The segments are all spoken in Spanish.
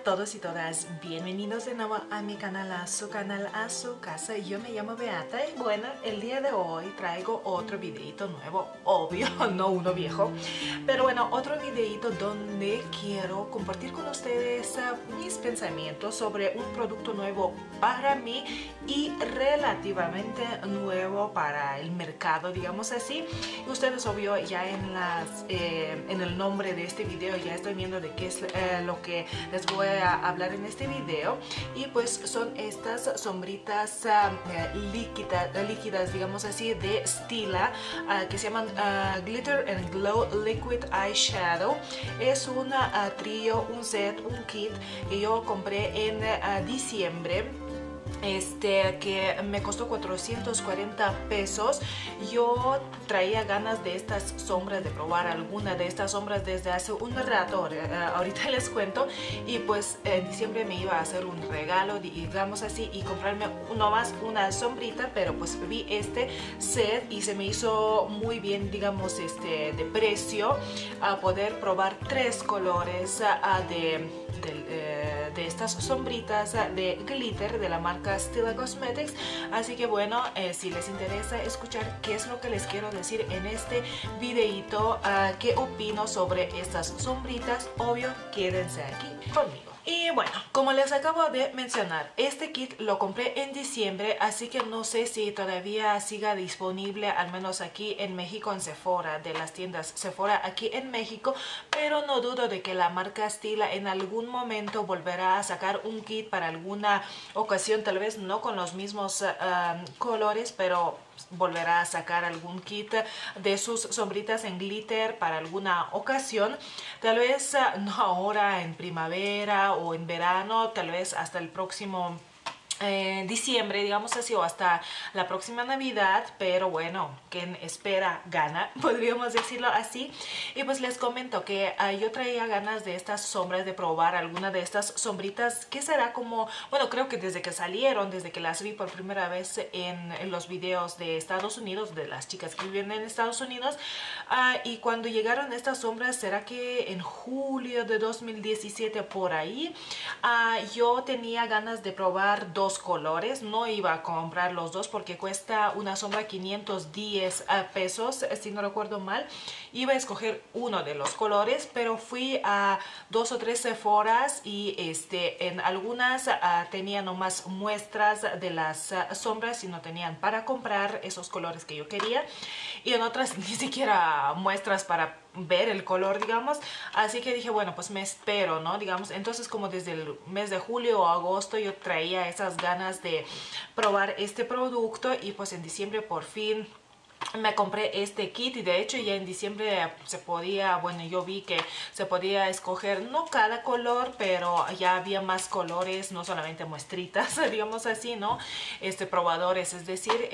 todos y todas, bienvenidos de nuevo a mi canal, a su canal, a su casa. Yo me llamo Beata y bueno, el día de hoy traigo otro videito nuevo, obvio, no uno viejo, pero bueno, otro videito donde quiero compartir con ustedes mis pensamientos sobre un producto nuevo para mí y relativamente nuevo para el mercado, digamos así. Y ustedes obvio ya en el nombre de este video ya estoy viendo de qué es lo que les voy a hablar en este video, y pues son estas sombritas líquidas, digamos así, de Stila, que se llaman Glitter and Glow Liquid Eyeshadow. Es un trío, un set, un kit que yo compré en diciembre, que me costó 440 pesos. Yo traía ganas de estas sombras, de probar alguna de estas sombras desde hace un rato, ahorita les cuento, y pues en diciembre me iba a hacer un regalo, digamos así, y comprarme nomás una sombrita, pero pues vi este set y se me hizo muy bien, digamos, de precio, a poder probar 3 colores de estas sombritas de glitter de la marca Stila Cosmetics. Así que bueno, si les interesa escuchar qué es lo que les quiero decir en este videito, qué opino sobre estas sombritas, obvio, quédense aquí conmigo. Y bueno, como les acabo de mencionar, este kit lo compré en diciembre, así que no sé si todavía siga disponible, al menos aquí en México, en Sephora, de las tiendas Sephora aquí en México, pero no dudo de que la marca Stila en algún momento volverá a sacar un kit para alguna ocasión, tal vez no con los mismos colores, pero volverá a sacar algún kit de sus sombritas en glitter para alguna ocasión, tal vez no ahora en primavera o en verano, tal vez hasta el próximo diciembre, digamos así, o hasta la próxima Navidad, pero bueno, quien espera gana, podríamos decirlo así. Y pues les comento que yo traía ganas de estas sombras, de probar alguna de estas sombritas, que será como, bueno, creo que desde que salieron, desde que las vi por primera vez en los videos de Estados Unidos, de las chicas que viven en Estados Unidos, y cuando llegaron estas sombras, será que en julio de 2017 por ahí, yo tenía ganas de probar 2 colores. No iba a comprar los 2 porque cuesta una sombra 510 pesos, si no recuerdo mal. Iba a escoger uno de los colores, pero fui a 2 o 3 Sephoras y en algunas tenían nomás muestras de las sombras y no tenían para comprar esos colores que yo quería, y en otras ni siquiera muestras para ver el color, digamos. Así que dije, bueno, pues me espero, ¿no? Digamos, entonces como desde el mes de julio o agosto yo traía esas ganas de probar este producto, y pues en diciembre por fin me compré este kit. Y de hecho ya en diciembre se podía, bueno, yo vi que se podía escoger no cada color, pero ya había más colores, no solamente muestritas, digamos así, ¿no? Probadores, es decir,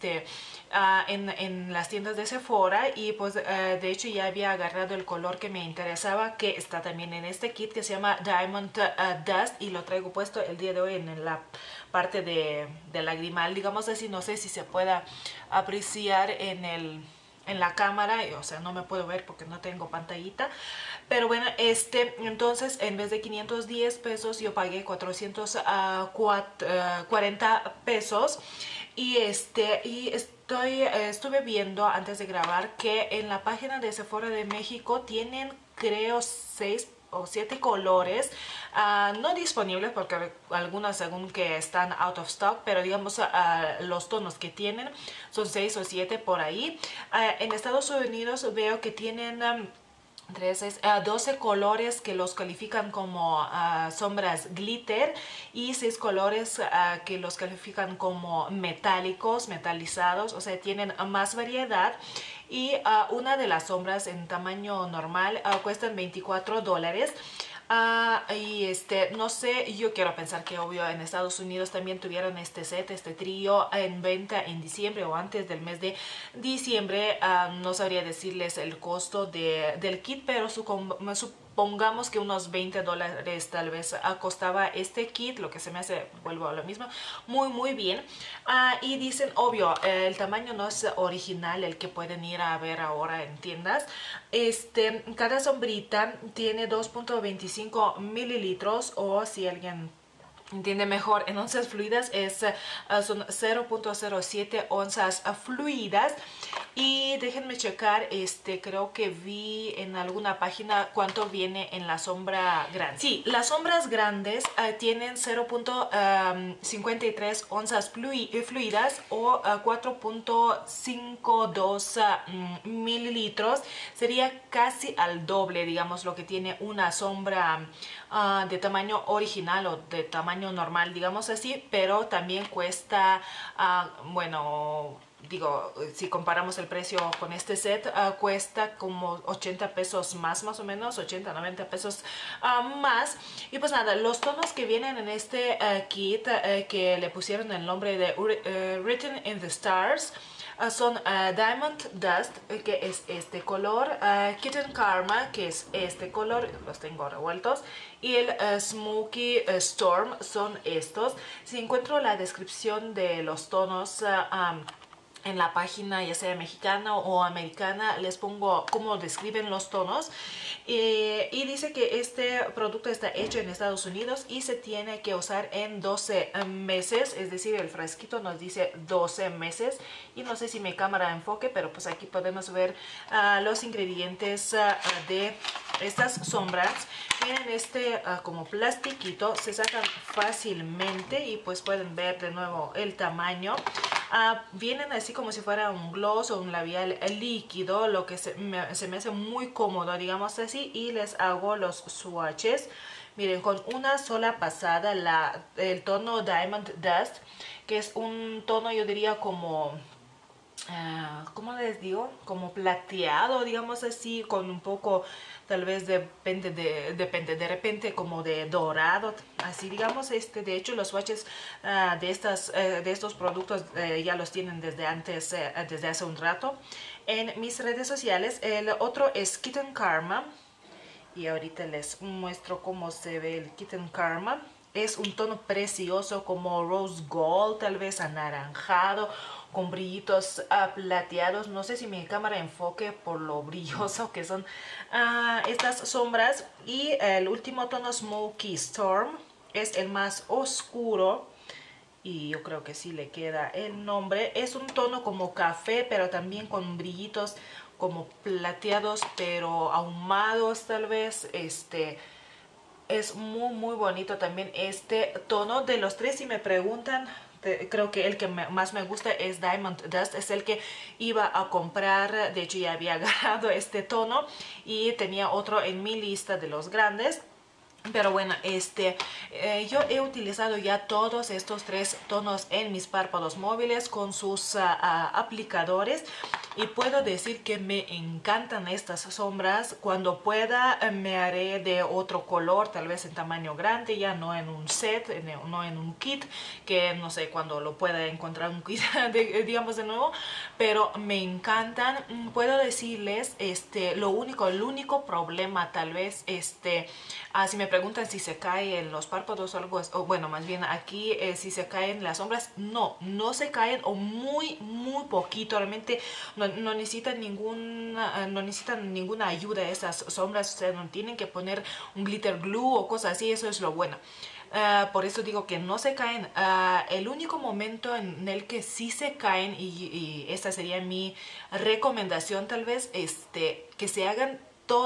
en las tiendas de Sephora. Y pues de hecho ya había agarrado el color que me interesaba, que está también en este kit, que se llama Diamond Dust, y lo traigo puesto el día de hoy en la parte de lagrimal, digamos así. No sé si se pueda apreciar en la cámara, o sea, no me puedo ver porque no tengo pantallita, pero bueno, entonces en vez de 510 pesos yo pagué 440 pesos. Y estuve viendo antes de grabar que en la página de Sephora de México tienen, creo, 6 o 7 colores no disponibles, porque algunos según que están out of stock, pero digamos los tonos que tienen son 6 o 7 por ahí. En Estados Unidos veo que tienen 12 colores que los califican como sombras glitter, y 6 colores que los califican como metálicos, metalizados, o sea, tienen más variedad. Y una de las sombras en tamaño normal cuestan $24. Y no sé, yo quiero pensar que obvio en Estados Unidos también tuvieron este set, este trío en venta en diciembre o antes del mes de diciembre. No sabría decirles el costo del kit, pero pongamos que unos $20 tal vez costaba este kit, lo que se me hace, vuelvo a lo mismo, muy bien. Y dicen, obvio, el tamaño no es original, el que pueden ir a ver ahora en tiendas. Cada sombrita tiene 2.25 mililitros, o si alguien entiende mejor en onzas fluidas, son 0.07 onzas fluidas. Y déjenme checar, creo que vi en alguna página cuánto viene en la sombra grande. Sí, las sombras grandes tienen 0.53 onzas fluidas, o 4.52 mililitros. Sería casi al doble, digamos, lo que tiene una sombra de tamaño original o de tamaño normal, digamos así, pero también cuesta, bueno, digo, si comparamos el precio con este set, cuesta como 80 pesos más o menos, 80, 90 pesos más. Y pues nada, los tonos que vienen en este kit, que le pusieron el nombre de Written in the Stars, son Diamond Dust, que es este color, Kitten Karma, que es este color, los tengo revueltos, y el Smoky Storm son estos. Si encuentro la descripción de los tonos en la página, ya sea mexicana o americana, les pongo cómo describen los tonos. Y dice que este producto está hecho en Estados Unidos y se tiene que usar en 12 meses, es decir, el frasquito nos dice 12 meses. Y no sé si mi cámara enfoque, pero pues aquí podemos ver los ingredientes de estas sombras. Miren, como plastiquito, se sacan fácilmente y pues pueden ver de nuevo el tamaño. Vienen así como si fuera un gloss o un labial líquido, lo que se me hace muy cómodo, digamos así. Y les hago los swatches. Miren, con una sola pasada el tono Diamond Dust, que es un tono, yo diría, como ¿cómo les digo? Como plateado, digamos así, con un poco, tal vez depende de repente como de dorado, así digamos. De hecho, los swatches de estos productos ya los tienen desde hace un rato en mis redes sociales. El otro es Kitten Karma, y ahorita les muestro cómo se ve el Kitten Karma. Es un tono precioso, como rose gold, tal vez anaranjado, con brillitos plateados. No sé si mi cámara enfoque por lo brilloso que son estas sombras. Y el último tono, Smoky Storm, es el más oscuro, y yo creo que sí le queda el nombre. Es un tono como café, pero también con brillitos como plateados, pero ahumados tal vez. Es muy bonito también este tono. De los tres, si me preguntan, creo que el que más me gusta es Diamond Dust. Es el que iba a comprar. De hecho, ya había agarrado este tono y tenía otro en mi lista de los grandes. Pero bueno, yo he utilizado ya todos estos tres tonos en mis párpados móviles con sus aplicadores, y puedo decir que me encantan estas sombras. Cuando pueda me haré de otro color, tal vez en tamaño grande, ya no en un set, no en un kit, que no sé cuándo lo pueda encontrar un kit digamos de nuevo, pero me encantan. Puedo decirles, el único problema tal vez, si me preguntan si se cae en los párpados o algo, o bueno, más bien aquí, si se caen las sombras, no se caen, o muy poquito. Realmente no necesitan ninguna ayuda esas sombras. O sea, no tienen que poner un glitter glue o cosas así. Eso es lo bueno. Por eso digo que no se caen. El único momento en el que sí se caen, y esta sería mi recomendación tal vez, que se hagan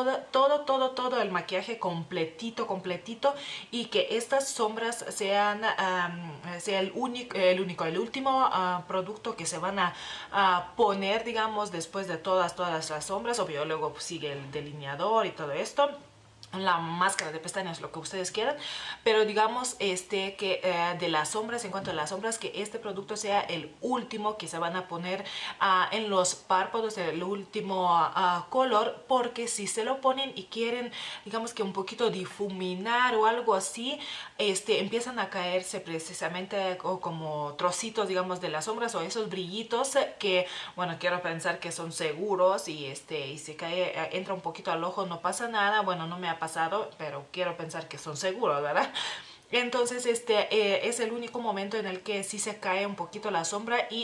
todo el maquillaje completito, y que estas sombras sea el último producto que se van a poner, digamos, después de todas las sombras. Obvio, luego sigue el delineador y todo esto, la máscara de pestañas, lo que ustedes quieran, pero digamos que de las sombras, en cuanto a las sombras, que este producto sea el último que se van a poner en los párpados, el último color, porque si se lo ponen y quieren, digamos que un poquito difuminar o algo así, empiezan a caerse precisamente como trocitos, digamos, de las sombras, o esos brillitos que, bueno, quiero pensar que son seguros, y si cae, entra un poquito al ojo, no pasa nada. Bueno, no me ha pasado, pero quiero pensar que son seguros, ¿verdad? Entonces es el único momento en el que sí se cae un poquito la sombra. Y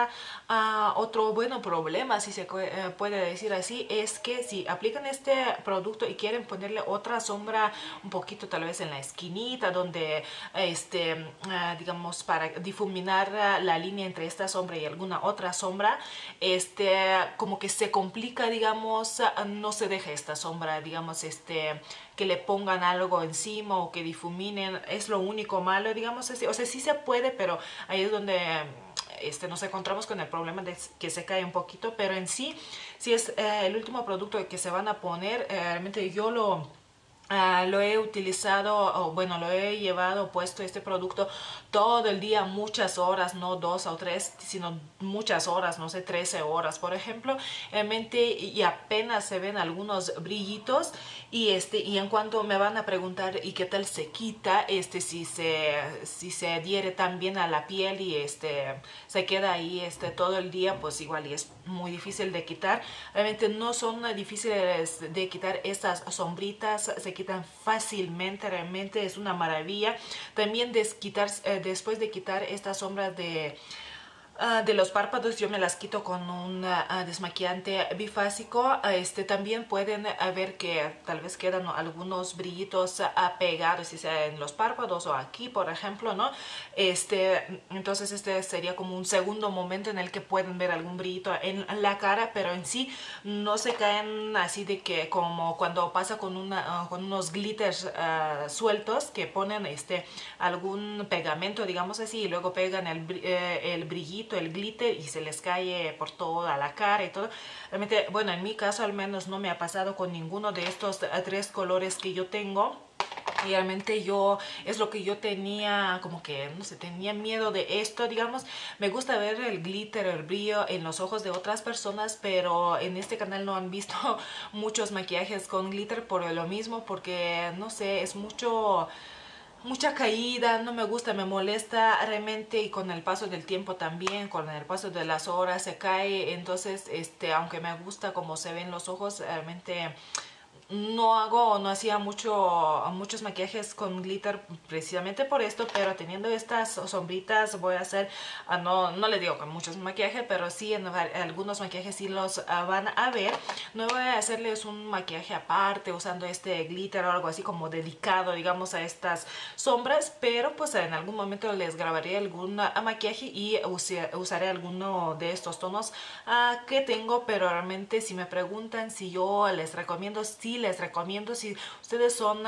otro bueno problema, si se puede decir así, es que si aplican este producto y quieren ponerle otra sombra un poquito tal vez en la esquinita donde digamos para difuminar la línea entre esta sombra y alguna otra sombra, como que se complica, digamos, no se deja esta sombra, digamos, que le pongan algo encima o que difuminen. Es lo único malo, digamos así. O sea, sí se puede, pero ahí es donde nos encontramos con el problema de que se cae un poquito. Pero en sí, si es el último producto que se van a poner, realmente yo lo he utilizado, o bueno, lo he llevado puesto este producto todo el día, muchas horas, no 2 o 3, sino muchas horas, no sé, 13 horas, por ejemplo. Realmente, y apenas se ven algunos brillitos. Y en cuanto me van a preguntar, ¿y qué tal se quita? Si se adhiere tan bien a la piel y se queda ahí todo el día, pues igual y es muy difícil de quitar. Realmente no son difíciles de quitar estas sombritas, se quitan fácilmente, realmente es una maravilla. También después de quitar estas sombras de los párpados, yo me las quito con un desmaquillante bifásico. También pueden ver que tal vez quedan algunos brillitos pegados, si sea en los párpados o aquí, por ejemplo, ¿no? Entonces sería como un segundo momento en el que pueden ver algún brillito en la cara, pero en sí no se caen así de que como cuando pasa con unos glitters sueltos que ponen algún pegamento, digamos así, y luego pegan el brillito, el glitter, y se les cae por toda la cara y todo. Realmente, bueno, en mi caso al menos no me ha pasado con ninguno de estos 3 colores que yo tengo. Y realmente es lo que yo tenía, como que, no sé, tenía miedo de esto, digamos. Me gusta ver el glitter, el brillo en los ojos de otras personas, pero en este canal no han visto muchos maquillajes con glitter por lo mismo, porque, no sé, es mucha caída, no me gusta, me molesta realmente. Y con el paso del tiempo también, con el paso de las horas se cae. Entonces, aunque me gusta cómo se ven los ojos, realmente no hacía muchos maquillajes con glitter precisamente por esto. Pero teniendo estas sombritas voy a hacer, no les digo con muchos maquillajes, pero sí en algunos maquillajes sí los van a ver. No voy a hacerles un maquillaje aparte usando este glitter o algo así como dedicado, digamos, a estas sombras, pero pues en algún momento les grabaré algún maquillaje y usaré alguno de estos tonos que tengo. Pero realmente, si me preguntan si yo les recomiendo, sí les recomiendo. Si ustedes son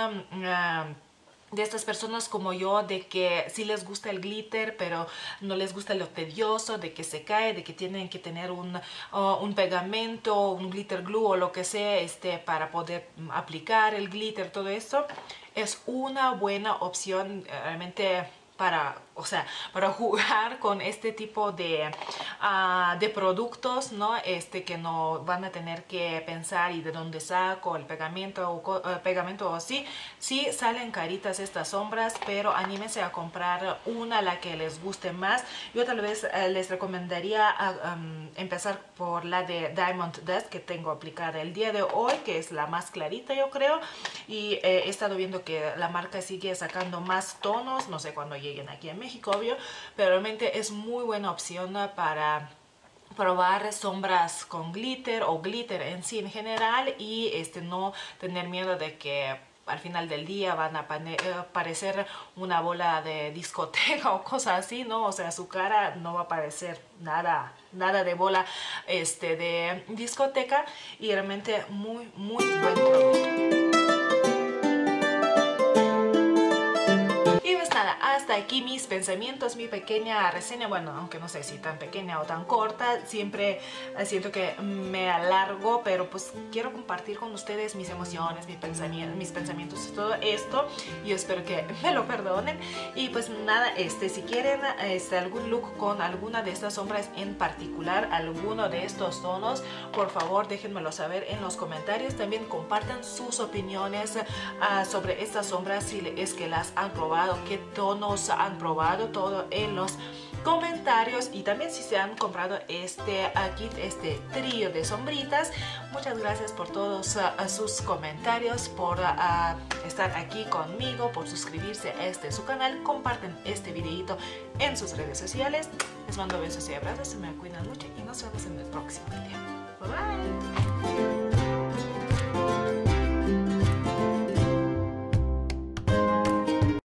de estas personas como yo, de que sí les gusta el glitter, pero no les gusta lo tedioso, de que se cae, de que tienen que tener un pegamento, un glitter glue o lo que sea, para poder aplicar el glitter, todo esto, es una buena opción realmente para jugar con este tipo de productos, ¿no? Que no van a tener que pensar y de dónde saco el pegamento o así. Sí salen caritas estas sombras, pero anímense a comprar la que les guste más. Yo tal vez les recomendaría empezar por la de Diamond Dust que tengo aplicada el día de hoy, que es la más clarita, yo creo. Y he estado viendo que la marca sigue sacando más tonos, no sé cuándo lleguen aquí en México, obvio, pero realmente es muy buena opción para probar sombras con glitter o glitter en sí en general, y no tener miedo de que al final del día van a parecer una bola de discoteca o cosas así, ¿no? O sea, su cara no va a parecer nada de bola de discoteca. Y realmente muy buen producto. Hasta aquí mis pensamientos, mi pequeña reseña. Bueno, aunque no sé si tan pequeña o tan corta, siempre siento que me alargo, pero pues quiero compartir con ustedes mis emociones, mis pensamientos, todo esto. Yo espero que me lo perdonen. Y pues nada, si quieren algún look con alguna de estas sombras en particular, alguno de estos tonos, por favor déjenmelo saber en los comentarios. También compartan sus opiniones sobre estas sombras, si es que las han probado, qué tonos han probado, todo en los comentarios, y también si se han comprado este kit, este trío de sombritas. Muchas gracias por todos sus comentarios, por estar aquí conmigo, por suscribirse a su canal. Comparten este videito en sus redes sociales. Les mando besos y abrazos, se me cuidan mucho y nos vemos en el próximo video. Bye bye.